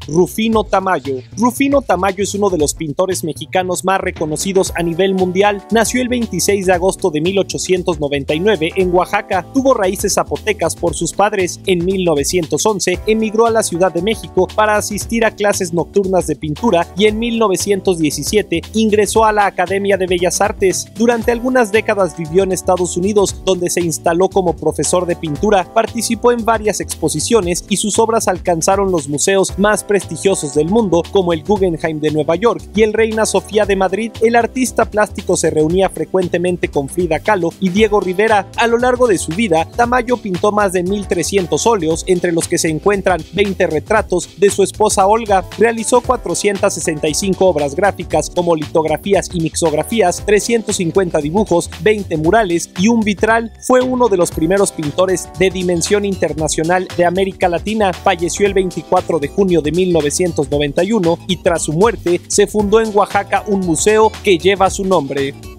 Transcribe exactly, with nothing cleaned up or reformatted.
Rufino Tamayo. Rufino Tamayo es uno de los pintores mexicanos más reconocidos a nivel mundial. Nació el veintiséis de agosto de mil ochocientos noventa y nueve en Oaxaca. Tuvo raíces zapotecas por sus padres. En mil novecientos once emigró a la Ciudad de México para asistir a clases nocturnas de pintura y en mil novecientos diecisiete ingresó a la Academia de Bellas Artes. Durante algunas décadas vivió en Estados Unidos, donde se instaló como profesor de pintura. Participó en varias exposiciones y sus obras alcanzaron los museos más prestigiosos del mundo, como el Guggenheim de Nueva York y el Reina Sofía de Madrid. El artista plástico se reunía frecuentemente con Frida Kahlo y Diego Rivera. A lo largo de su vida, Tamayo pintó más de mil trescientos óleos, entre los que se encuentran veinte retratos de su esposa Olga. Realizó cuatrocientas sesenta y cinco obras gráficas, como litografías y mixografías, trescientos cincuenta dibujos, veinte murales y un vitral. Fue uno de los primeros pintores de dimensión internacional de América Latina. Falleció el veinticuatro de junio de mil novecientos noventa y uno y tras su muerte se fundó en Oaxaca un museo que lleva su nombre.